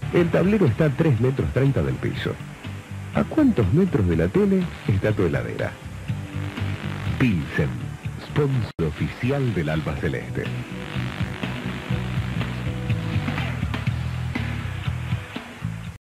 El tablero está a 3,30 metros del piso. ¿A cuántos metros de la tele está tu heladera? Pilsen, sponsor oficial del Alba Celeste.